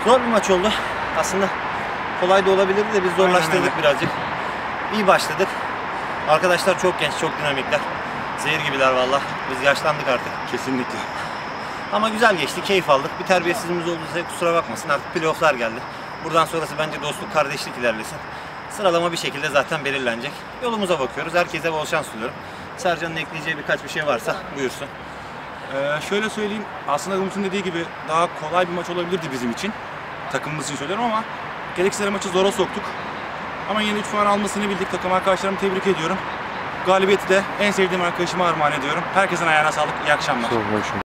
Zor bir maç oldu. Aslında kolay da olabilirdi de biz zorlaştırdık birazcık. İyi başladık. Arkadaşlar çok genç, çok dinamikler. Zehir gibiler valla. Biz yaşlandık artık. Kesinlikle. Ama güzel geçti, keyif aldık. Bir terbiyesizliğimiz olduysa kusura bakmasın. Artık playoff'lar geldi. Buradan sonrası bence dostluk, kardeşlik ilerlesin. Sıralama bir şekilde zaten belirlenecek. Yolumuza bakıyoruz. Herkese bol şans diliyorum. Sercan'ın ekleyeceği birkaç bir şey varsa buyursun. Şöyle söyleyeyim, aslında Umut'un dediği gibi daha kolay bir maç olabilirdi bizim için. Takımımız için söylüyorum ama gerekirse maçı zora soktuk. Ama yine 3 puan almasını bildik. Takım arkadaşlarımı tebrik ediyorum. Galibiyeti de en sevdiğim arkadaşıma armağan ediyorum. Herkesin ayağına sağlık. İyi akşamlar.